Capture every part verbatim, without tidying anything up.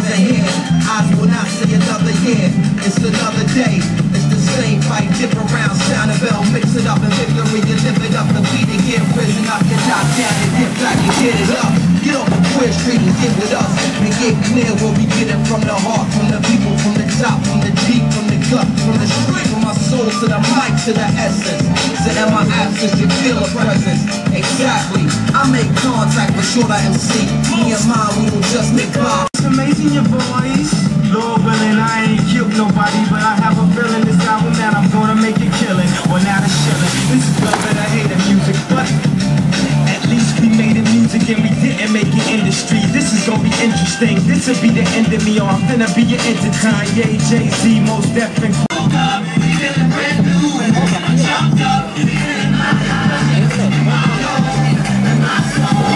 are here. Eyes will not see another year. It's another day. It's the same fight, different round, sound a bell, mix it up in victory. You live it up, the beat and get risen up. You knock down and dip back and get it up. Get off the Queer Street and get with us. And get clear where we get it from the heart, from the people, from the top, from the deep, from the gut, from the street, from my soul to the mic, to the essence. So in my absence, you feel a presence. Exactly. I make contact with Shorter M C. Me and mine, we will just make pop. It's amazing, your boys. Lord willing, I ain't killed nobody, but I have a feeling this album that I'm gonna make it killing. Well, now the shilling. This is love that I hate the music, but at least we made it music and we didn't make it industry. This is gonna be interesting. This will be the end of me, or I'm gonna be your entity. Kanye, Jay-Z, Most Def, and woke up, feeling brand new, and I'm jumped up, feeling my heart, my soul, and my soul.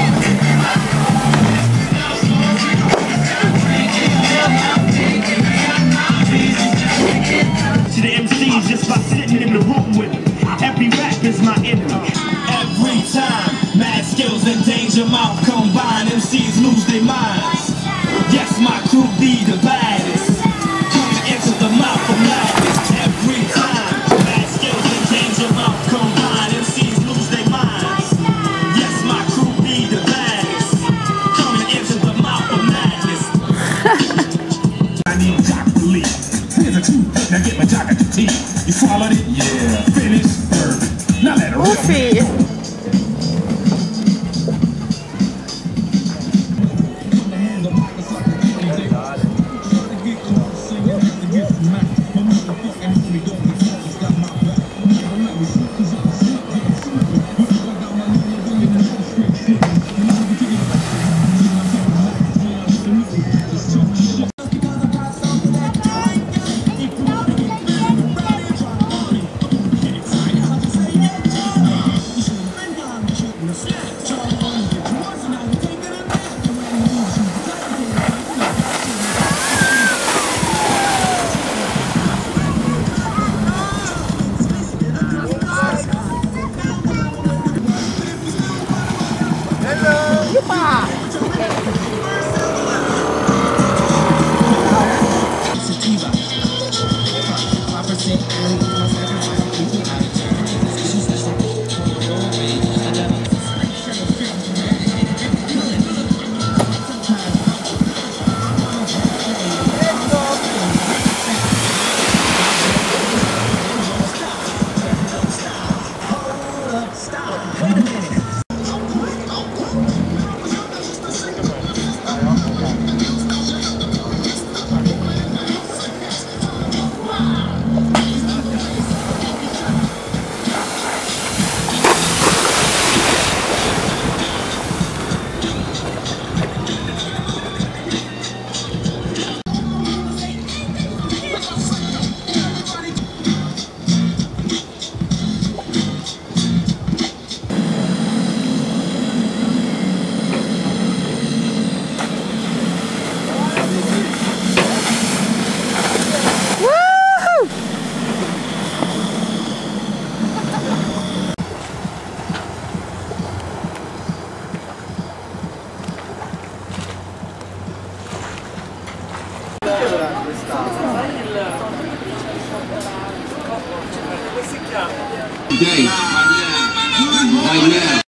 To the M Cs just by sitting in the room with them. Every rap is my enemy. Every time, mad skills and danger mouth combine, M Cs lose their minds. Yes, my crew be the baddest. Coming into the mouth of madness. Every time, mad skills and danger mouth combine, M Cs lose their minds. Yes, my crew be the baddest. Coming into the mouth of madness. I need Jock to leave. Here's a two. Now get my Jock at the teeth. You swallowed it? Yeah. Finish. Perfect. Now let it rip. Today, right now, right now.